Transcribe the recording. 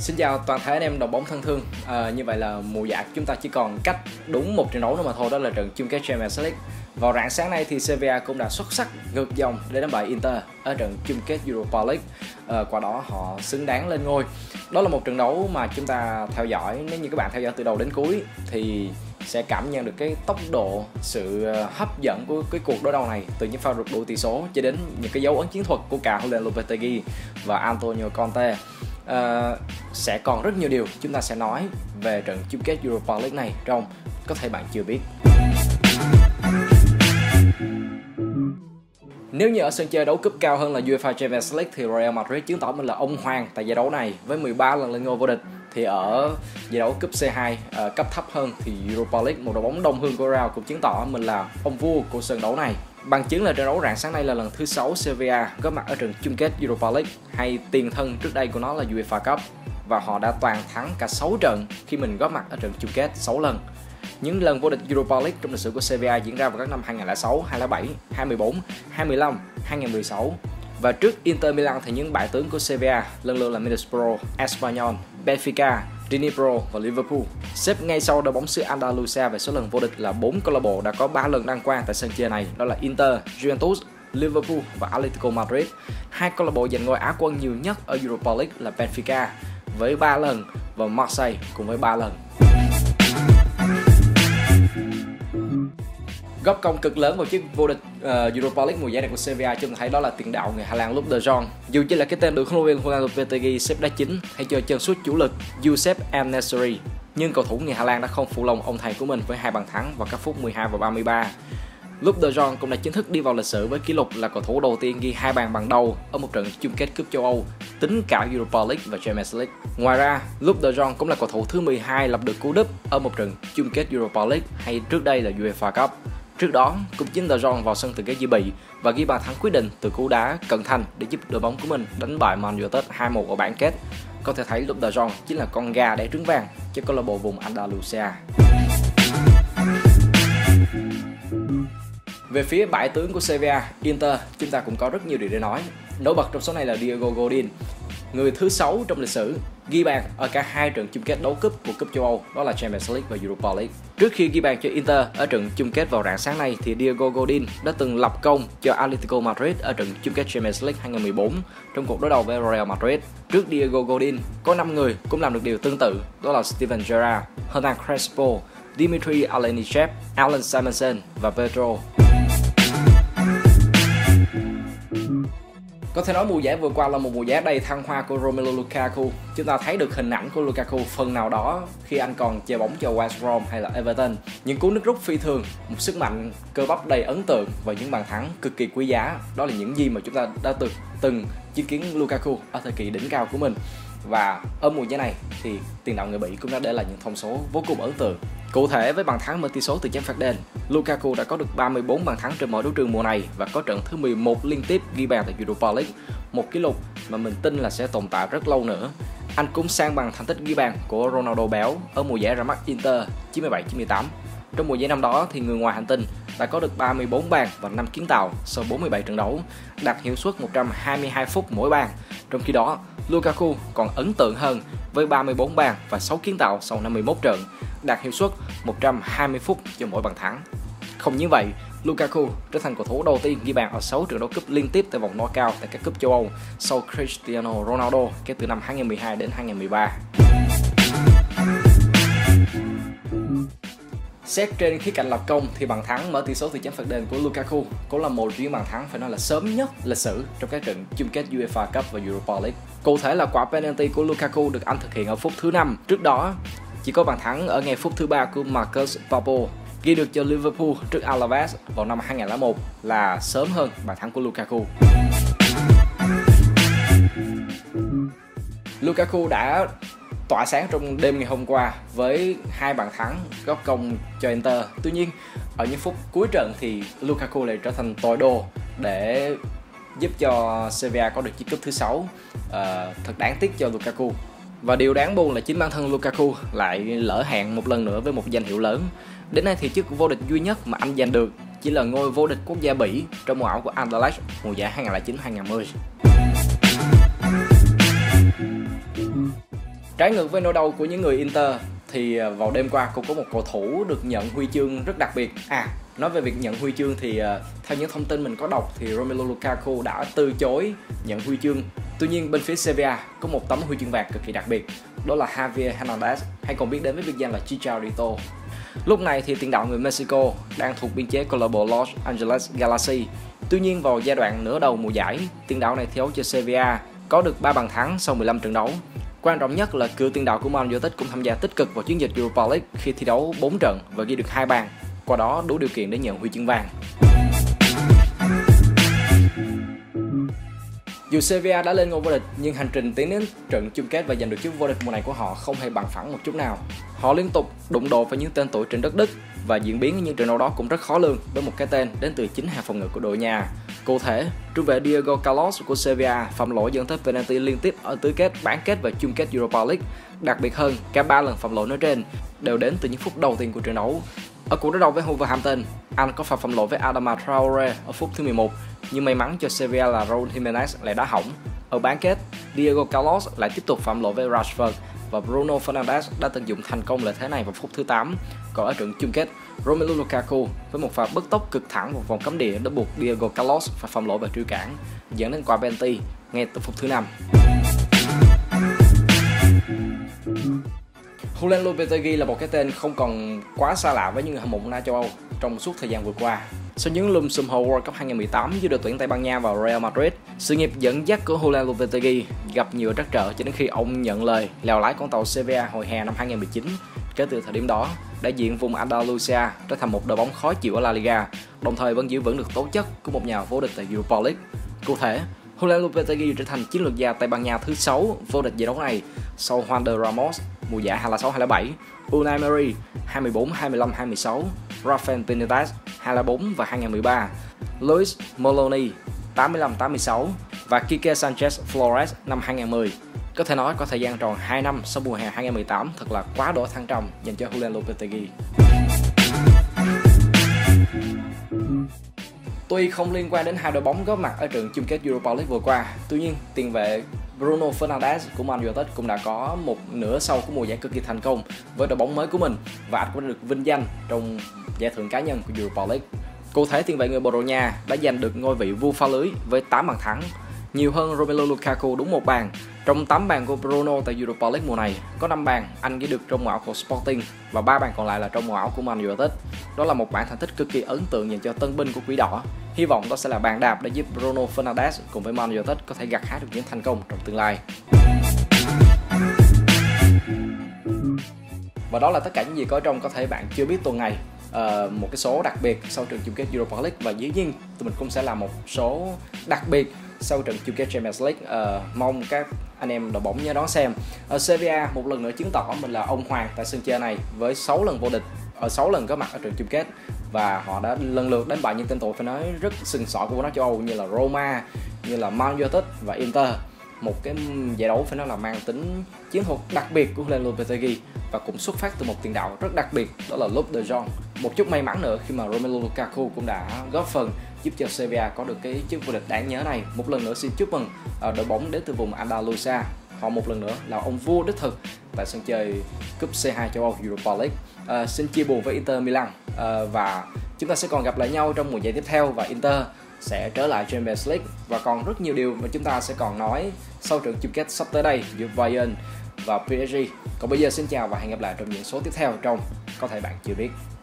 Xin chào toàn thể anh em đội bóng thân thương. Như vậy là mùa giải chúng ta chỉ còn cách đúng một trận đấu nữa mà thôi, đó là trận chung kết Champions League. Vào rạng sáng nay thì Sevilla cũng đã xuất sắc ngược dòng để đánh bại Inter ở trận chung kết Europa League. Qua đó họ xứng đáng lên ngôi. Đó là một trận đấu mà chúng ta theo dõi, nếu như các bạn theo dõi từ đầu đến cuối thì sẽ cảm nhận được cái tốc độ, sự hấp dẫn của cái cuộc đối đầu này, từ những pha rượt đuổi tỷ số cho đến những cái dấu ấn chiến thuật của cả Julen Lopetegui và Antonio Conte. Sẽ còn rất nhiều điều chúng ta sẽ nói về trận chung kết Europa League này trong có thể bạn chưa biết. Nếu như ở sân chơi đấu cúp cao hơn là UEFA Champions League thì Real Madrid chứng tỏ mình là ông hoàng tại giải đấu này với 13 lần lên ngôi vô địch. Thì ở giải đấu cúp C2 cấp thấp hơn thì Europa League, một đội bóng đồng hương của Real cũng chứng tỏ mình là ông vua của sân đấu này. Bằng chứng là trận đấu rạng sáng nay là lần thứ 6 Sevilla góp mặt ở trận chung kết Europa League, hay tiền thân trước đây của nó là UEFA Cup, và họ đã toàn thắng cả 6 trận khi mình góp mặt ở trận chung kết 6 lần. Những lần vô địch Europa League trong lịch sử của Sevilla diễn ra vào các năm 2006, 2007, 2014, 2015, 2016. Và trước Inter Milan thì những bại tướng của Sevilla lần lượt là Middlesbrough, Espanyol, Benfica, Dnipro và Liverpool. Xếp ngay sau đội bóng xứ Andalusia về số lần vô địch là 4 câu lạc bộ đã có 3 lần đăng quang tại sân chơi này, đó là Inter, Juventus, Liverpool và Atletico Madrid. Hai câu lạc bộ giành ngôi Á quân nhiều nhất ở Europa League là Benfica với 3 lần và Marseille cùng với 3 lần. Góp công cực lớn vào chiếc vô địch Europa League mùa giải này của Sevilla, chúng ta thấy đó là tiền đạo người Hà Lan Luuk de Jong. Dù chỉ là cái tên được huấn luyện viên Julen Lopetegui xếp đá chính hay chơi chân sút chủ lực Youssef El-Nesyri, nhưng cầu thủ người Hà Lan đã không phụ lòng ông thầy của mình với 2 bàn thắng vào các phút 12 và 33. Luuk de Jong cũng đã chính thức đi vào lịch sử với kỷ lục là cầu thủ đầu tiên ghi 2 bàn bằng đầu ở một trận chung kết cúp châu Âu, tính cả Europa League và Champions League. Ngoài ra, Luuk de Jong cũng là cầu thủ thứ 12 lập được cú đúp ở một trận chung kết Europa League, hay trước đây là UEFA Cup. Trước đó, cũng chính De Jong vào sân từ ghế dự bị và ghi bàn thắng quyết định từ cú đá cận thành để giúp đội bóng của mình đánh bại Man United 2-1 ở bán kết. Có thể thấy Luuk de Jong chính là con gà đẻ trứng vàng cho câu lạc bộ vùng Andalusia. Về phía bại tướng của Sevilla, Inter, chúng ta cũng có rất nhiều điều để nói. Nổi bật trong số này là Diego Godin, người thứ 6 trong lịch sử ghi bàn ở cả 2 trận chung kết đấu cúp của cúp châu Âu, đó là Champions League và Europa League. Trước khi ghi bàn cho Inter ở trận chung kết vào rạng sáng nay thì Diego Godin đã từng lập công cho Atletico Madrid ở trận chung kết Champions League 2014 trong cuộc đối đầu với Real Madrid. Trước Diego Godin có 5 người cũng làm được điều tương tự, đó là Steven Gerrard, Hernan Crespo, Dimitri Alenichev, Alan Simonsen và Pedro. Có thể nói mùa giải vừa qua là một mùa giải đầy thăng hoa của Romelu Lukaku. Chúng ta thấy được hình ảnh của Lukaku phần nào đó khi anh còn chơi bóng cho West Brom hay là Everton. Những cú nứt rút phi thường, một sức mạnh cơ bắp đầy ấn tượng và những bàn thắng cực kỳ quý giá. Đó là những gì mà chúng ta đã từng chứng kiến Lukaku ở thời kỳ đỉnh cao của mình. Và ở mùa giải này thì tiền đạo người Bỉ cũng đã để lại những thông số vô cùng ấn tượng. Cụ thể với bàn thắng mở tỷ số từ chấm phạt đền, Lukaku đã có được 34 bàn thắng trên mọi đấu trường mùa này và có trận thứ 11 liên tiếp ghi bàn tại Europa League, một kỷ lục mà mình tin là sẽ tồn tại rất lâu nữa. Anh cũng sang bằng thành tích ghi bàn của Ronaldo béo ở mùa giải ra mắt Inter 97-98. Trong mùa giải năm đó thì người ngoài hành tinh đã có được 34 bàn và 5 kiến tạo sau 47 trận đấu, đạt hiệu suất 122 phút mỗi bàn. Trong khi đó, Lukaku còn ấn tượng hơn với 34 bàn và 6 kiến tạo sau 51 trận, đạt hiệu suất 120 phút cho mỗi bàn thắng. Không như vậy, Lukaku trở thành cầu thủ đầu tiên ghi bàn ở 6 trận đấu cúp liên tiếp tại vòng knockout tại các cúp châu Âu sau Cristiano Ronaldo kể từ năm 2012 đến 2013. Xét trên khía cạnh lập công thì bàn thắng mở tỷ số từ chấm phạt đền của Lukaku cũng là một trong những bàn thắng phải nói là sớm nhất lịch sử trong các trận chung kết UEFA Cup và Europa League. Cụ thể là quả penalty của Lukaku được anh thực hiện ở phút thứ 5. Trước đó, chỉ có bàn thắng ở ngay phút thứ 3 của Marcus Papo ghi được cho Liverpool trước Alaves vào năm 2001 là sớm hơn bàn thắng của Lukaku. Lukaku đã tỏa sáng trong đêm ngày hôm qua với 2 bàn thắng góp công cho Inter. Tuy nhiên, ở những phút cuối trận thì Lukaku lại trở thành tội đồ để giúp cho Sevilla có được chiếc cúp thứ 6. Thật đáng tiếc cho Lukaku. Và điều đáng buồn là chính bản thân Lukaku lại lỡ hẹn một lần nữa với một danh hiệu lớn. Đến nay thì chức vô địch duy nhất mà anh giành được chỉ là ngôi vô địch quốc gia Bỉ trong màu áo của Anderlecht mùa giải 2009-2010. Trái ngược với nỗi đau của những người Inter thì vào đêm qua cũng có một cầu thủ được nhận huy chương rất đặc biệt. Nói về việc nhận huy chương thì theo những thông tin mình có đọc thì Romelu Lukaku đã từ chối nhận huy chương. Tuy nhiên bên phía Sevilla có một tấm huy chương vàng cực kỳ đặc biệt, đó là Javier Hernandez, hay còn biết đến với biệt danh là Chicharito. Lúc này thì tiền đạo người Mexico đang thuộc biên chế câu lạc bộ Los Angeles Galaxy. Tuy nhiên vào giai đoạn nửa đầu mùa giải, tiền đạo này thi đấu cho Sevilla có được 3 bàn thắng sau 15 trận đấu. Quan trọng nhất là cựu tiền đạo của Man United cũng tham gia tích cực vào chiến dịch Europa League khi thi đấu 4 trận và ghi được 2 bàn, qua đó đủ điều kiện để nhận huy chương vàng. Dù Sevilla đã lên ngôi vô địch nhưng hành trình tiến đến trận chung kết và giành được chức vô địch mùa này của họ không hề bằng phẳng một chút nào. Họ liên tục đụng độ với những tên tuổi trên đất Đức và diễn biến những trận đấu đó cũng rất khó lường với một cái tên đến từ chính hàng phòng ngự của đội nhà. Cụ thể, trung vệ Diego Carlos của Sevilla phạm lỗi dẫn tới penalty liên tiếp ở tứ kết, bán kết và chung kết Europa League. Đặc biệt hơn, cả 3 lần phạm lỗi nói trên đều đến từ những phút đầu tiên của trận đấu. Ở cuộc đối đầu với Wolverhampton, anh có phạm lỗi với Adama Traore ở phút thứ 11, nhưng may mắn cho Sevilla là Raúl Jiménez lại đá hỏng. Ở bán kết, Diego Carlos lại tiếp tục phạm lỗi với Rashford và Bruno Fernandes đã tận dụng thành công lợi thế này vào phút thứ 8. Còn ở trận chung kết, Romelu Lukaku với một pha bứt tốc cực thẳng vào vòng cấm địa đã buộc Diego Carlos phải phạm lỗi và trừ cản, dẫn đến quả penalty ngay từ phút thứ 5. Julen Lopetegui là một cái tên không còn quá xa lạ với những người hâm mộ bóng đá châu Âu trong suốt thời gian vừa qua. Sau những lùm xùm hồi World Cup 2018 giữa đội tuyển Tây Ban Nha và Real Madrid, sự nghiệp dẫn dắt của Julen Lopetegui gặp nhiều trắc trở cho đến khi ông nhận lời lèo lái con tàu Sevilla hồi hè năm 2019. Kể từ thời điểm đó, đại diện vùng Andalusia trở thành một đội bóng khó chịu ở La Liga, đồng thời vẫn giữ vững được tố chất của một nhà vô địch tại Europa League. Cụ thể, Julen Lopetegui trở thành chiến lược gia Tây Ban Nha thứ 6 vô địch giải đấu này sau Juan de Ramos mùa giải 2006-2007, Unai Emery 24, 25, 26, Rafael Benitez 2004 và 2013, Luis Moloni 85, 86 và Quique Sanchez Flores năm 2010. Có thể nói có thời gian tròn 2 năm sau mùa hè 2018 thật là quá đỗi thăng trầm dành cho Julen Lopetegui. Tuy không liên quan đến hai đội bóng góp mặt ở trận chung kết Europa League vừa qua, tuy nhiên tiền vệ Bruno Fernandes của Man United cũng đã có một nửa sau của mùa giải cực kỳ thành công với đội bóng mới của mình và anh cũng đã được vinh danh trong giải thưởng cá nhân của Europa League. Cụ thể, tiền vệ người Bồ Đào Nha đã giành được ngôi vị vua phá lưới với 8 bàn thắng, nhiều hơn Romelu Lukaku đúng 1 bàn. Trong 8 bàn của Bruno tại Europa League mùa này, có 5 bàn anh ghi được trong màu áo của Sporting và 3 bàn còn lại là trong màu áo của Man United. Đó là một bảng thành tích cực kỳ ấn tượng dành cho tân binh của Quỷ Đỏ. Hy vọng đó sẽ là bàn đạp để giúp Bruno Fernandes cùng với Man United có thể gặt hái được những thành công trong tương lai. Và đó là tất cả những gì có trong có thể bạn chưa biết tuần này. Một cái số đặc biệt sau trận chung kết Europa League và dĩ nhiên tụi mình cũng sẽ làm một số đặc biệt sau trận chung kết Champions League. Mong các anh em đội bóng nhớ đón xem. Sevilla một lần nữa chứng tỏ mình là ông hoàng tại sân chơi này với 6 lần vô địch, 6 lần có mặt ở trận chung kết và họ đã lần lượt đánh bại những tên tuổi phải nói rất sừng sỏ của bóng đá châu Âu như là Roma, như là Man United và Inter. Một cái giải đấu phải nói là mang tính chiến thuật đặc biệt của Julen Lopetegui và cũng xuất phát từ một tiền đạo rất đặc biệt, đó là Luuk de Jong. Một chút may mắn nữa khi mà Romelu Lukaku cũng đã góp phần giúp cho Sevilla có được cái chức vô địch đáng nhớ này. Một lần nữa xin chúc mừng đội bóng đến từ vùng Andalusia. Họ một lần nữa là ông vua đích thực tại sân chơi cúp C2 châu Âu Europa League. Xin chia buồn với Inter Milan và chúng ta sẽ còn gặp lại nhau trong mùa giải tiếp theo và Inter sẽ trở lại Champions League và còn rất nhiều điều mà chúng ta sẽ còn nói sau trận chung kết sắp tới đây giữa Bayern và PSG. Còn bây giờ xin chào và hẹn gặp lại trong những số tiếp theo trong Có thể bạn chưa biết.